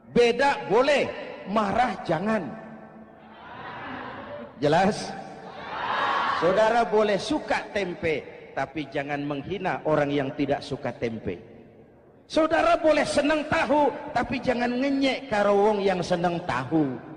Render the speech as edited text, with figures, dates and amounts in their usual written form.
Beda boleh, marah jangan. Jelas? Saudara boleh suka tempe, tapi jangan menghina orang yang tidak suka tempe. Saudara boleh senang tahu, tapi jangan ngenyek karo wong yang senang tahu.